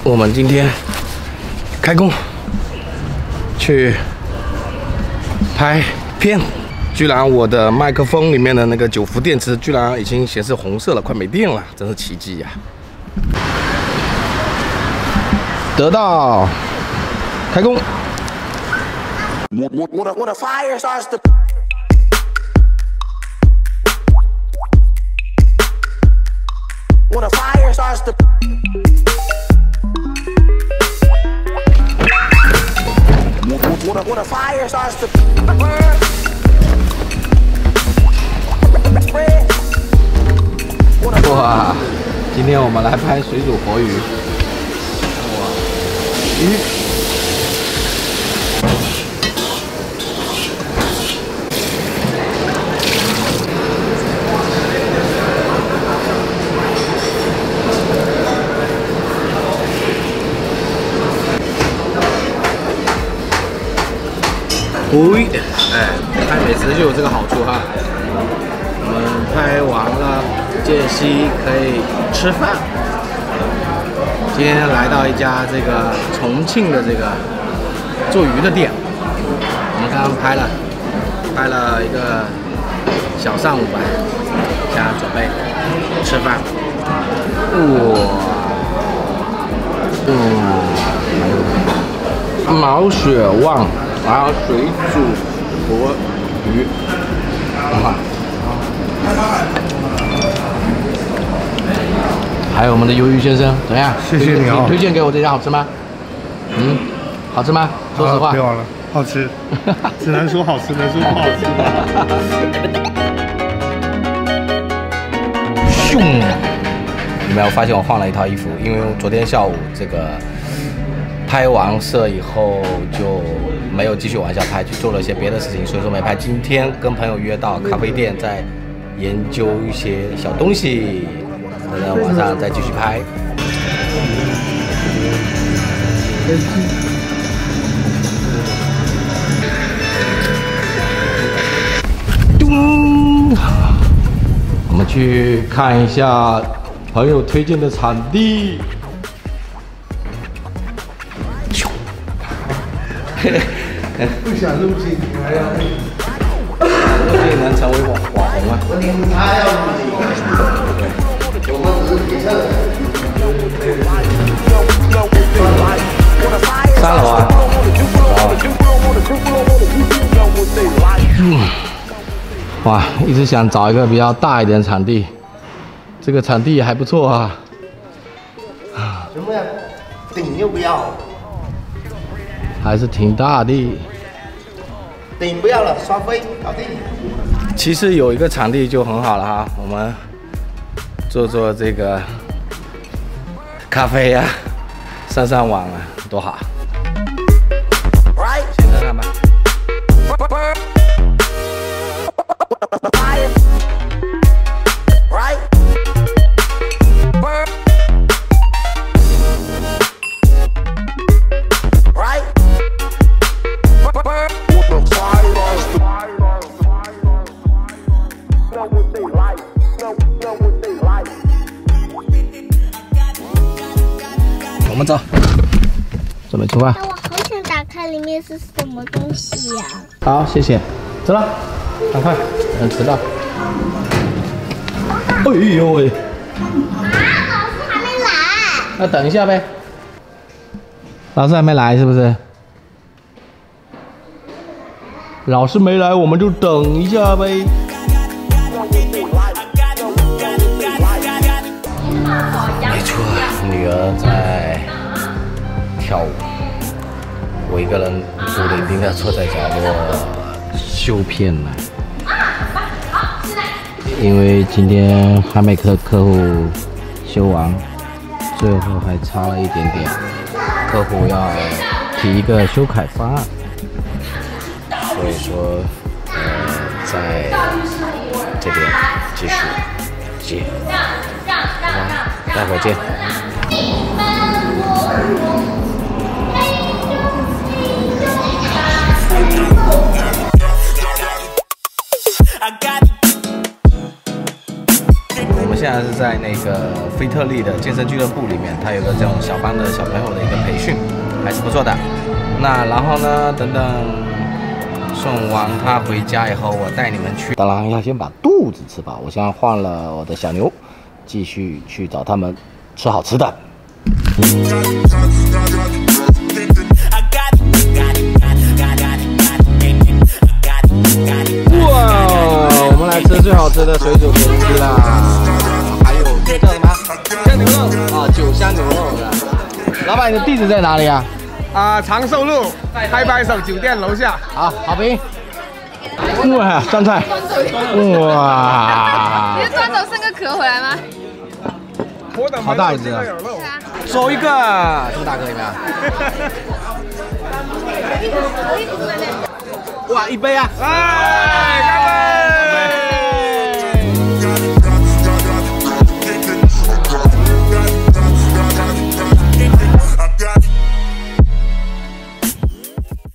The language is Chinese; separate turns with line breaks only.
我们今天开工去拍片，居然我的麦克风里面的那个9伏电池居然已经显示红色了，快没电了，真是奇迹呀！得到开工。When a fire starts to When a fire starts to When a fire starts to burn 哇，今天我们来拍水煮活鱼。哇，鱼。喂，拍美食就有这个好处哈。我们拍完了，间隙可以吃饭。今天来到一家这个重庆的这个做鱼的店，我们刚刚拍了一个小上午吧，现在准备吃饭。哇，毛血旺。然后水煮活鱼，还有我们的鱿鱼先生，怎么样？
谢谢你啊！
推荐给我这家好吃吗？好吃吗？说实话。
别忘了，好吃，只能说好吃，能说不好吃。
咻！有没有发现我换了一套衣服？因为昨天下午这个拍完摄以后就没有继续往下拍，去做了一些别的事情，所以说没拍。今天跟朋友约到咖啡店，在研究一些小东西，等到晚上再继续拍。咚！我们去看一下朋友推荐的场地。
不想入镜，还要
入镜能成为网红啊！
他要入镜，我们只是提测。
3楼啊！哇，一直想找一个比较大一点的场地，这个场地也还不错啊。
什么呀？顶又不要。
还是挺大的，
顶不要了，刷飞搞定。
其实有一个场地就很好了哈，我们做这个咖啡呀，上网啊，多好。先看看吧。我们走，准备出发。
那我好想打开里面是什么东西呀？
好，谢谢。走了，赶快，迟到。哎呦喂！
老师还没来。
那等一下呗。老师还没来是不是？老师没来，我们就等一下呗。没错，女儿在跳舞，我一个人孤零零的坐在角落修片呢。因为今天还没客户修完，最后还差了一点点，客户要提一个修改方案，所以说在这边继续接，好吧，待会儿见。我们现现在是在那个菲特利的健身俱乐部里面，它有个这种小班的小朋友的一个培训，还是不错的。那然后呢，等等送完他回家以后，我带你们去。当然要先把肚子吃饱。我现在换了我的小牛，继续去找他们吃好吃的。哇，我们来吃最好吃的水煮田鸡啦！还有这叫什么？香牛肉啊，酒香牛肉的。老板，你的地址在哪里啊？
长寿路拍拍手酒店楼下。
好，好评。哇，酸菜。哇！
你是专走剩个壳回来吗？
好大一只啊！收一个，这么大个有没有？哇，一杯啊！
哎，干杯！